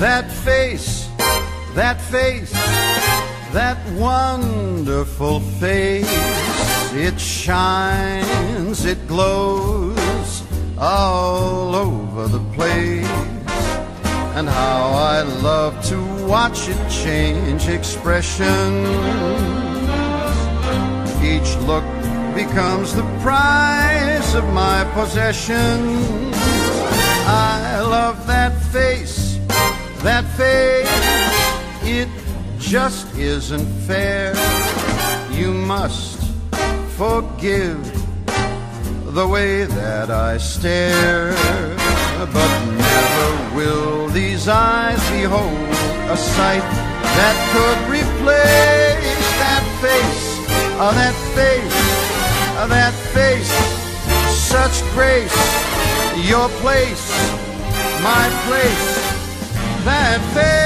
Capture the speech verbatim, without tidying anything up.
That face, that face, that wonderful face. It shines, it glows all over the place. And how I love to watch it change expressions. Each look becomes the prize of my possessions. I love that face, that face. It just isn't fair. You must forgive the way that I stare. But never will these eyes behold a sight that could replace that face, oh, that face, oh, that face. Such grace, your place, my place, that face.